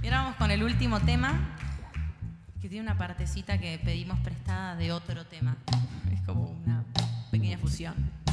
Y ahora vamos con el último tema, que tiene una partecita que pedimos prestada de otro tema. Es como una pequeña fusión.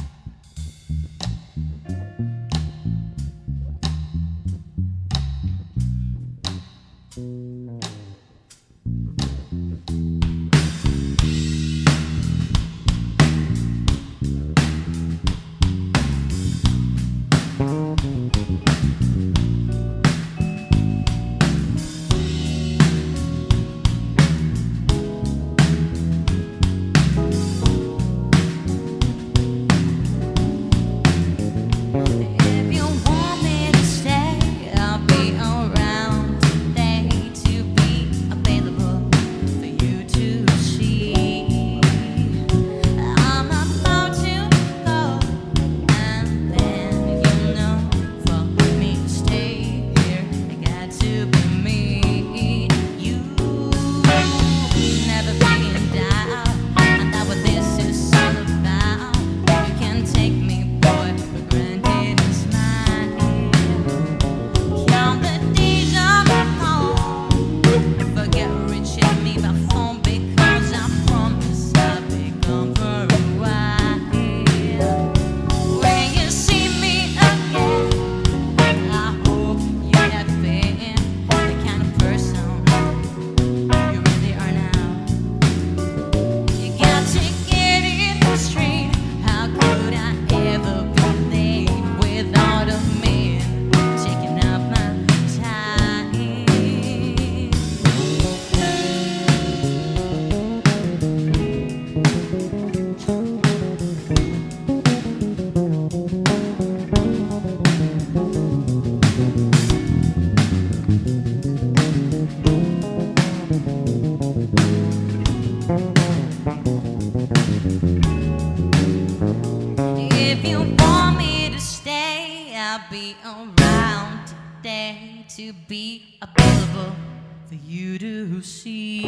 If you want me to stay, I'll be around today to be available for you to see.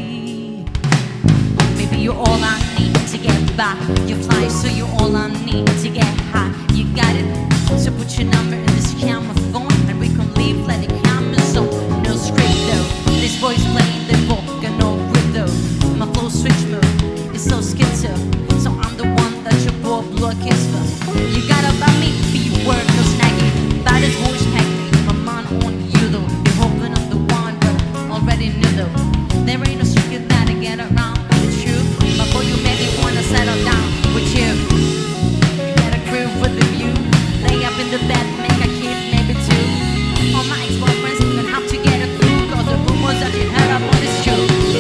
Baby, you're all I need to get by. You fly, so you're all I need to get high. You got it, so put your number in this camera phone and we can leave, let the cameras on. No script though, this boy's playing the book and no rhythm. My flow switch move is so schizo, so I'm the one that your boy blow a kiss for. You got about me, but you work no snagging. Bad as voice hack, my mind on you though. You're hoping I'm the one, but already knew though. There ain't no secret that I get around the truth. But boy, you made me wanna settle down with you. You got a crib with the view, lay up in the bed, make a kid, maybe two. All my ex-boyfriends even have to get a clue, cause the rumors that you heard about is true.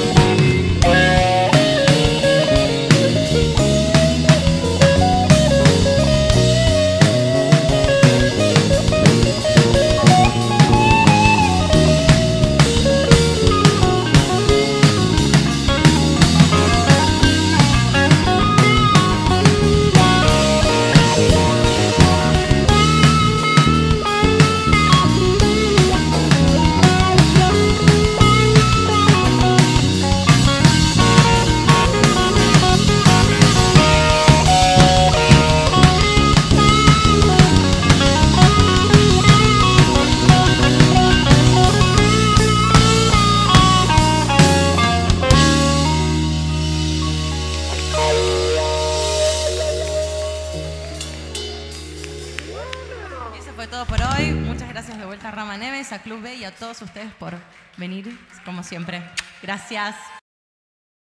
Fue todo por hoy. Muchas gracias de vuelta a Rama Neves, a Club B y a todos ustedes por venir, como siempre. Gracias.